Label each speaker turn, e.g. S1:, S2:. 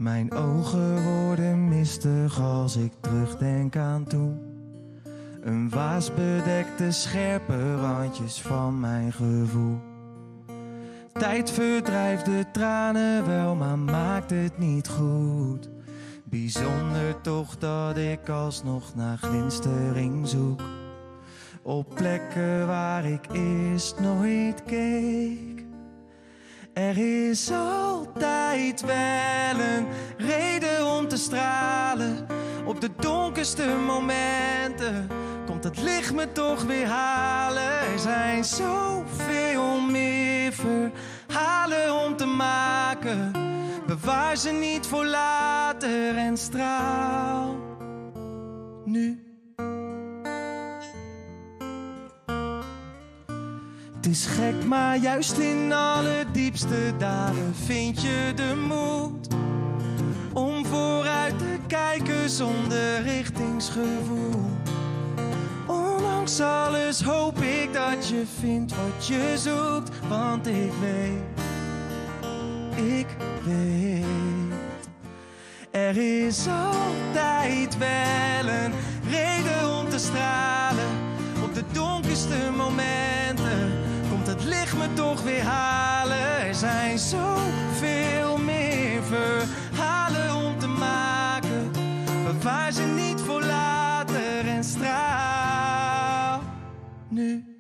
S1: Mijn ogen worden mistig als ik terugdenk aan toen. Een waas bedekt de scherpe randjes van mijn gevoel. Tijd verdrijft de tranen wel, maar maakt het niet goed. Bijzonder toch dat ik alsnog naar glinstering zoek. Op plekken waar ik eerst nooit keek. Er is altijd wel een reden om te stralen. Op de donkerste momenten komt het licht me toch weer halen. Er zijn zoveel meer verhalen om te maken. Bewaar ze niet voor later en straal nu. Het is gek, maar juist in alle diepste daden vind je de moed om vooruit te kijken zonder richtingsgevoel. Ondanks alles hoop ik dat je vindt wat je zoekt, want ik weet, er is altijd wel een reden om te stralen. Op de donkerste momenten komt het licht me toch weer halen. Er zijn zoveel meer verhalen om te maken. Bewaar ze niet voor later en straal nu.